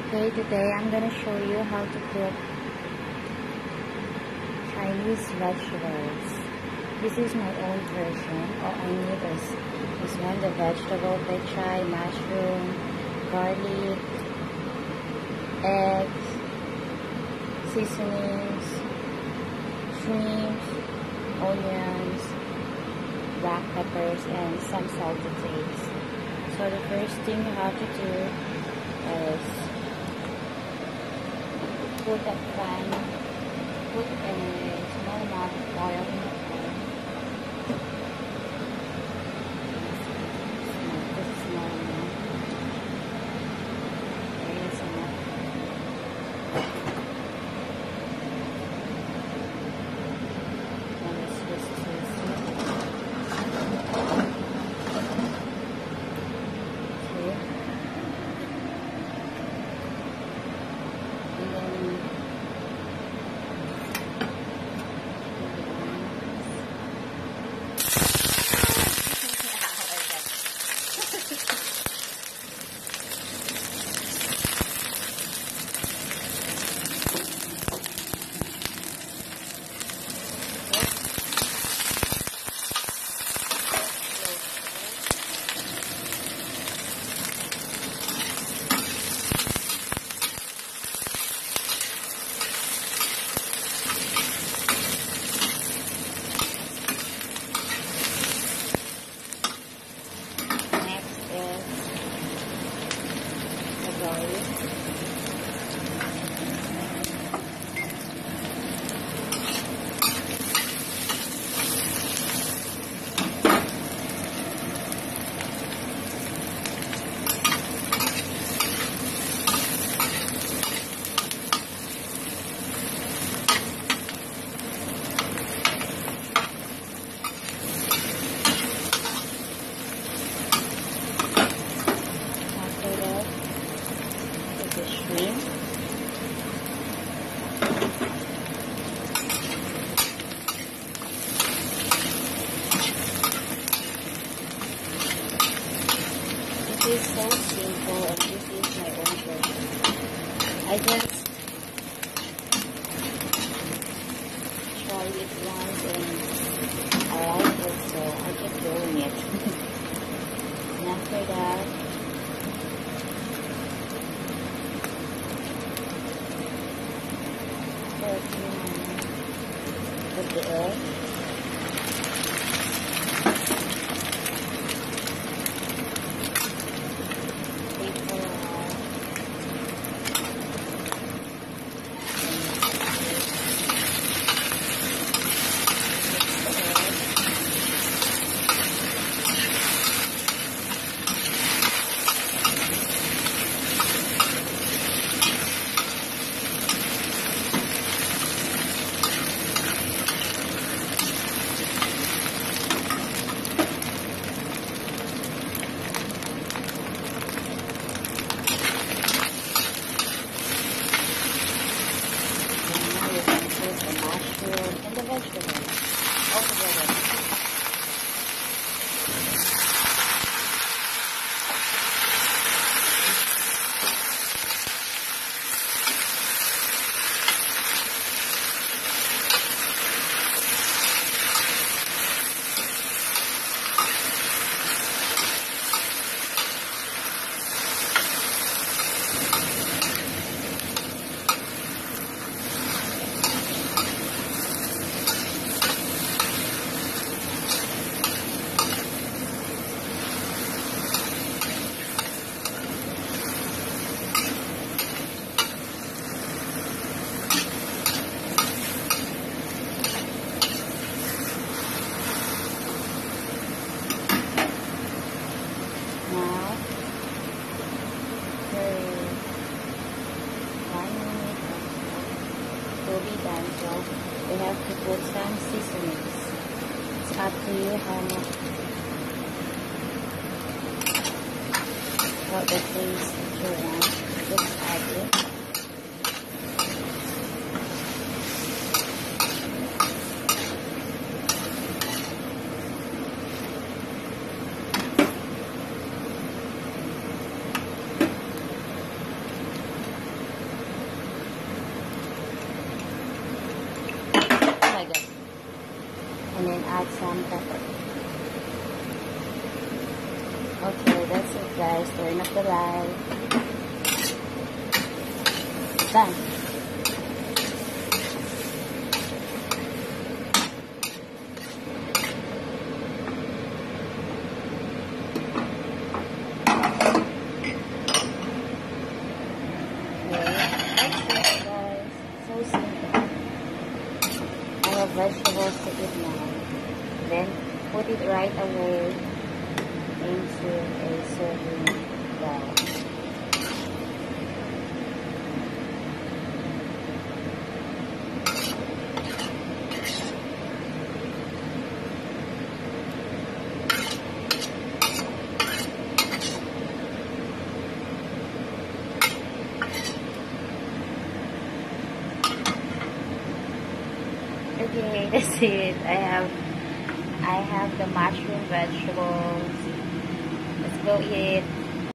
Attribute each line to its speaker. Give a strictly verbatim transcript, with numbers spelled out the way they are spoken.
Speaker 1: Okay, today I'm gonna show you how to cook Chinese vegetables. This is my own version. All I need is this one, the vegetable, pechay, mushroom, garlic, eggs, seasonings, shrimps, onions, black peppers, and some salt to taste. So the first thing you have to do is put a pan, put a small amount of oil in the pan. This is small amount. There is enough. Now let's just taste it. Okay. And then this is so simple, and this is my own version. I just tried it once and I like it, so I keep doing it. And after that, put the egg. And the vegetables all together. Now, for one minute will be done, so we have to put some seasonings. It's up to you how much, what the taste that you want. Just add it. add some pepper. Okay, that's it guys. Turn off the light. Done. Vegetables to eat now. Then put it right away into a serving bowl. Okay, that's it. I have I have the mushroom vegetables. Let's go eat.